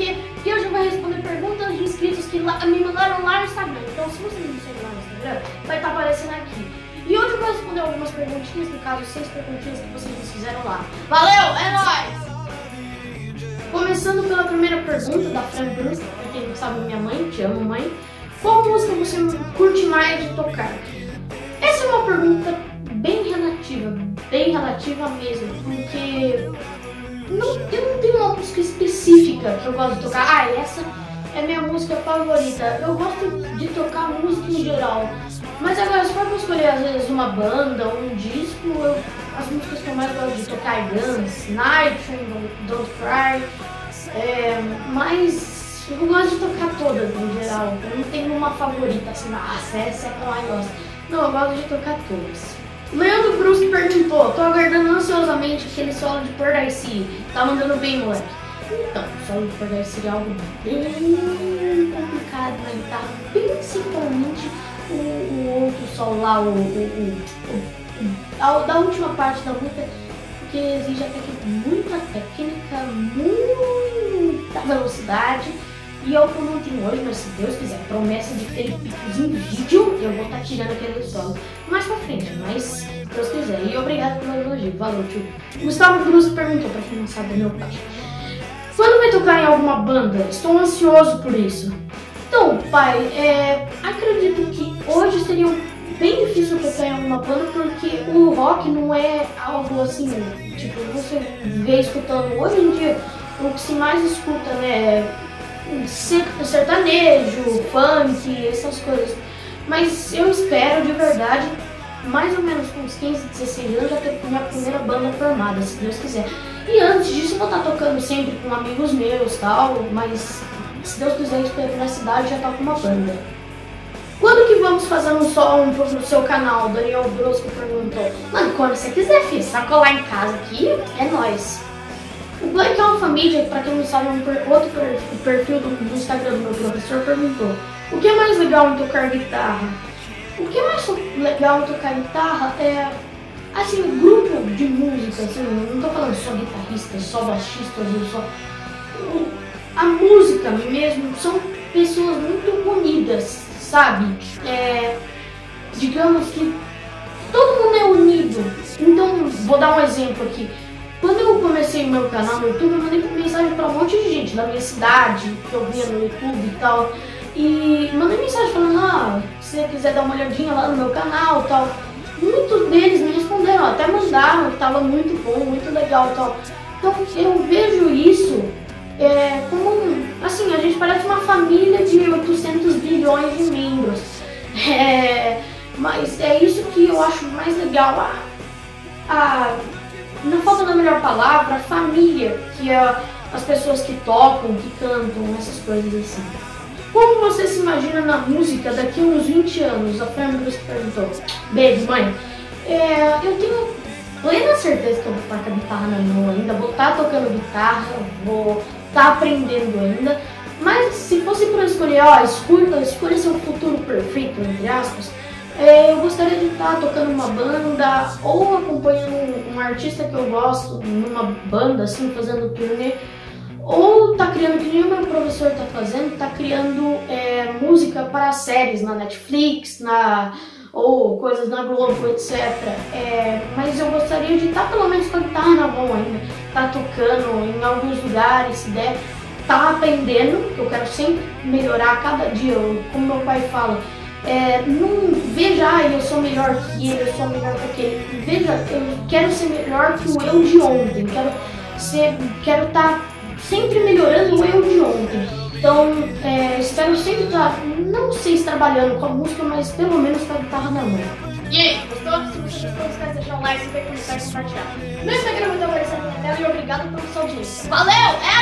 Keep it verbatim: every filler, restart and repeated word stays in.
quê? Porque hoje eu vou responder perguntas de inscritos que lá, me mandaram lá no Instagram. Então, se você não me segue lá no Instagram, vai estar aparecendo aqui. E hoje eu vou responder algumas perguntinhas, no caso, seis perguntinhas que vocês me fizeram lá. Valeu, é nóis! Começando pela primeira pergunta da Fran Bruce, pra quem não sabe, minha mãe, te amo, mãe. Qual música você curte mais de tocar? Essa é uma pergunta bem relativa, bem relativa mesmo, porque não, eu não tenho uma música específica que eu gosto de tocar. Ah, essa é minha música favorita. Eu gosto de tocar música em geral, mas agora se for pra escolher às vezes uma banda ou um disco, eu, as músicas que eu mais gosto de tocar é Guns, Night Train, Don't Cry, é, mas eu gosto de tocar todas em geral. Eu não tenho uma favorita assim, nossa, essa é a que eu mais gosto. Não, eu gosto de tocar todas. Leandro Brusque perguntou, tô aguardando ansiosamente aquele solo de Paradise City. Tá mandando bem, moleque. Então, o solo de Paradise City é algo bem complicado na guitarra, principalmente o, o outro solo lá, o, o, o, o, a, da última parte da música, porque exige até que muita técnica, muita velocidade. E eu que não tenho hoje, mas se Deus quiser, promessa de ter picos em vídeo, eu vou estar tirando aquele solo mais pra frente, mas se Deus quiser. E obrigado pelo elogio, valeu, tio. Gustavo Cruz perguntou, pra quem não sabe, é meu pai. Quando vai tocar em alguma banda? Estou ansioso por isso. Então, pai, é, acredito que hoje seria bem difícil tocar em alguma banda, porque o rock não é algo assim, tipo, você vê escutando hoje em dia, o que se mais escuta, né, sertanejo, funk, essas coisas. Mas eu espero de verdade, mais ou menos com uns quinze, dezesseis anos, já ter minha primeira banda formada, se Deus quiser. E antes disso eu vou estar tocando sempre com amigos meus, tal, mas se Deus quiser, eu espero que na cidade já tá com uma banda. Quando que vamos fazer um som no seu canal? Daniel Brusco perguntou. Mano, quando você quiser, filho, só colar em casa aqui, é nóis. O Black Alpha Media, pra quem não sabe, é um per outro per perfil do, do Instagram do meu professor, perguntou: o que é mais legal em tocar guitarra? O que é mais legal em tocar guitarra é, assim, grupo de música, assim, não tô falando só guitarristas, só baixistas, ou só... O, a música mesmo, são pessoas muito unidas, sabe? É, digamos que todo mundo é unido. Então, vou dar um exemplo aqui. Quando eu comecei o meu canal no YouTube, eu mandei mensagem pra um monte de gente da minha cidade, que eu via no YouTube e tal. E mandei mensagem falando, ah, se você quiser dar uma olhadinha lá no meu canal e tal. Muitos deles me responderam, até mandaram que tava muito bom, muito legal e tal. Então eu vejo isso é, como, assim, a gente parece uma família de oitocentos bilhões de membros. É, mas é isso que eu acho mais legal. A, a, Não falta da melhor palavra, a família, que é as pessoas que tocam, que cantam, essas coisas assim. Como você se imagina na música daqui a uns vinte anos? A Fran Bruce perguntou. Beijo, mãe. É, eu tenho plena certeza que eu vou estar com a guitarra na mão ainda, vou estar tocando guitarra, vou estar aprendendo ainda. Mas se fosse para escolher, ó, escolha, escolha seu futuro perfeito, entre aspas, É, eu gostaria de estar tocando uma banda ou acompanhando um, um artista que eu gosto numa banda, assim, fazendo turnê, ou tá criando, que nem o meu professor tá fazendo, tá criando é, música para séries na Netflix, na, ou coisas na Globo, etcétera. É, mas eu gostaria de estar pelo menos com a guitarra na mão ainda, tá tocando em alguns lugares, se der, tá aprendendo, que eu quero sempre melhorar a cada dia, eu, como meu pai fala. É, não veja, ah, eu sou melhor que ele, eu sou melhor que aquele. Veja, eu quero ser melhor que o eu de ontem. Quero ser, quero estar sempre melhorando o eu de ontem. Então, é, espero sempre estar, não sei se trabalhando com a música, mas pelo menos com a guitarra na mão. E aí, gostou? Se você gostou, esquece de deixar um like, se inscrever, compartilhar. Meu Instagram vai estar aparecendo na tela e obrigado pela sua audiência. Valeu! É